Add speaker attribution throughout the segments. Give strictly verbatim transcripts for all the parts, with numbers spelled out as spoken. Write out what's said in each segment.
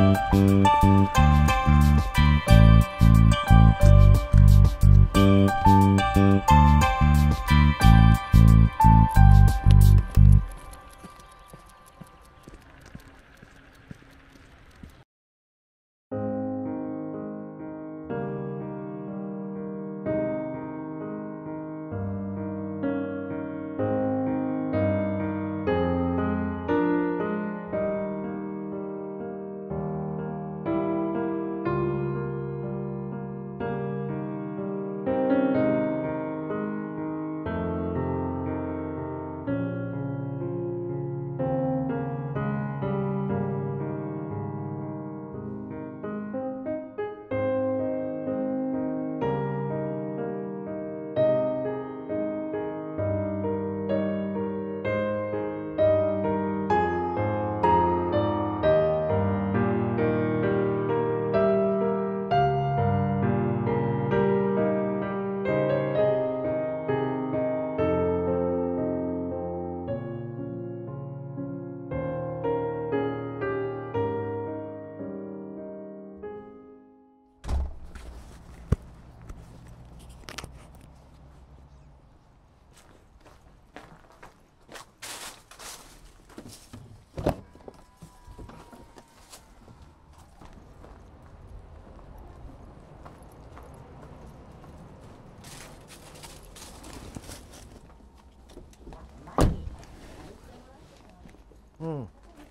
Speaker 1: うん。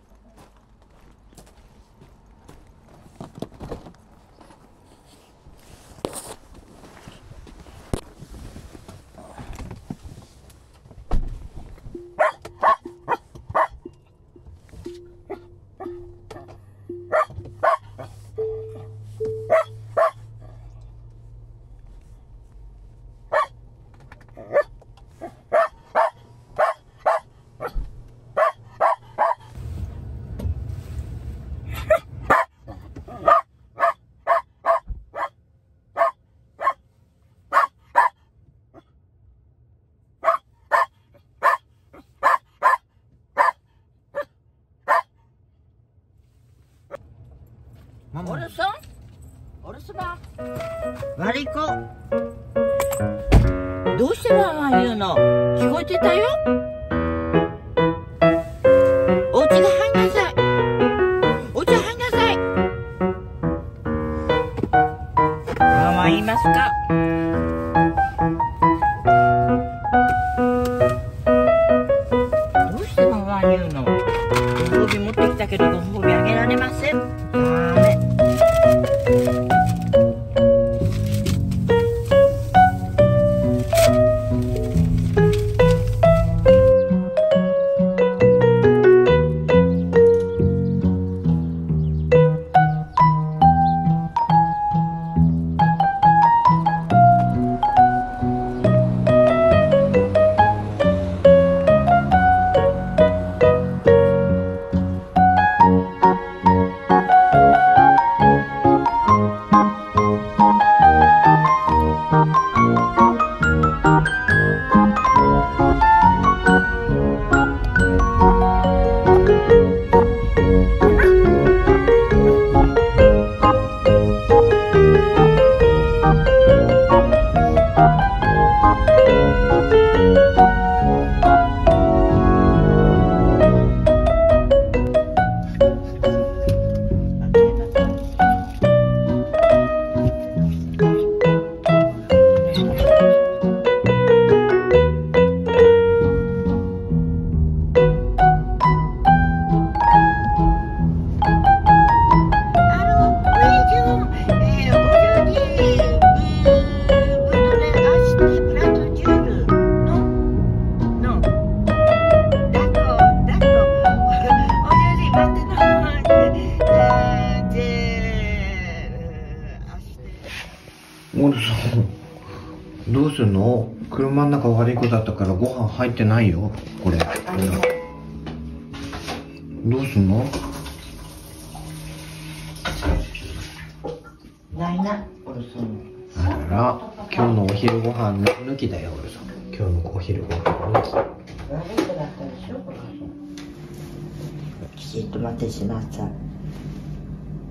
Speaker 2: ママ。おるそん？おるすば。悪い子。どうしてママ言うの？聞こえてたよ。お家が入んなさい。お家入んなさい。ママ言いますか？どうしてママ言うの？ご褒美持ってきたけどご褒美あげられません。ダメ。
Speaker 1: 俺さ、どうすんの？車の中悪い子だったからご飯入ってないよ、これ。どうすんの？
Speaker 2: ないな、俺さん。
Speaker 1: あらら、今日のお昼ご飯抜きだよ、俺さん。今日のお昼ご飯抜き。
Speaker 2: 悪い子だったでしょ、これ。きちっと待ってしなさい。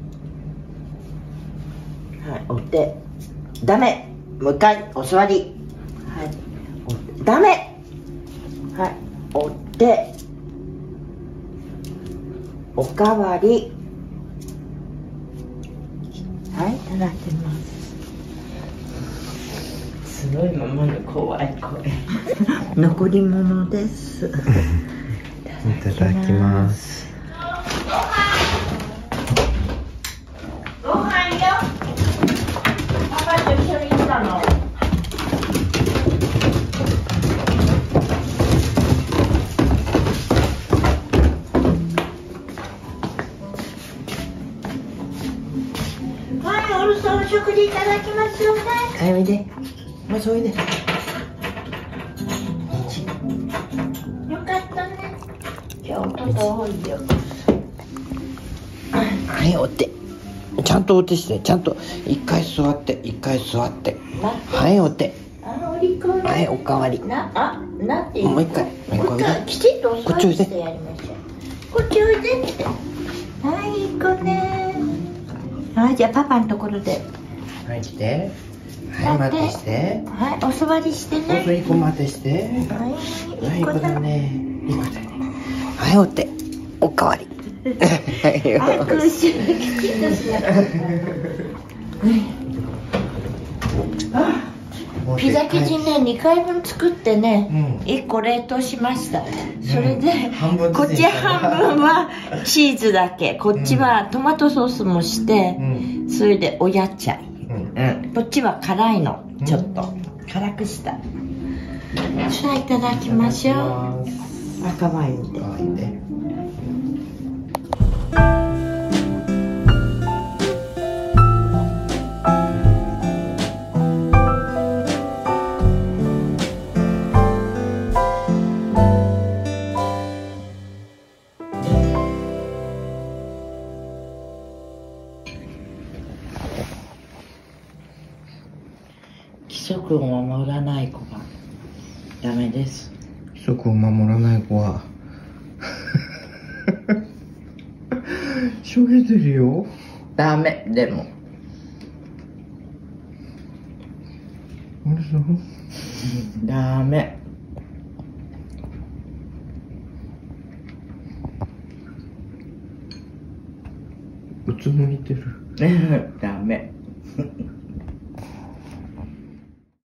Speaker 2: はいお手ダメもう一回お座りはいおダメはいお手おかわりはいいただきますすごいママの怖い声残り物ですい
Speaker 1: ただきます
Speaker 2: ご飯よパパと一緒に行ったのはいお留守お食事いただきますよねはいおいでまずおいでよかったね今日音が多いよ
Speaker 1: はいお手ちゃんとお手してちゃんと一回座って一回座ってはいお手
Speaker 2: あお利口ね
Speaker 1: はいおかわり
Speaker 2: なあなんて
Speaker 1: もう一回もう一回おいで
Speaker 2: きちっとお座りしてやりましょうこっちおいでってはいいい子ねはいじゃあパパのところで
Speaker 1: はい来てはい待ってして
Speaker 2: はいお座りしてね
Speaker 1: おそいこ待ってして
Speaker 2: はい
Speaker 1: はいいい子だねいい子だねはいお手おかわり
Speaker 2: はい空襲きちっとしなかったピザ生地ねにかいぶん作ってね、うん、いっこ冷凍しましたそれで、うん、こっち半分はチーズだけこっちはトマトソースもして、うん、それでおやっちゃい、うんうん、こっちは辛いのちょっと、うん、辛くしたじゃあいただきましょう赤ワインで赤ワインで規則を守らない子がダメです
Speaker 1: 規則を守らない子はしょげてるよ
Speaker 2: ダメでも
Speaker 1: あれさ
Speaker 2: ダメ
Speaker 1: うつむいてる
Speaker 2: ダメ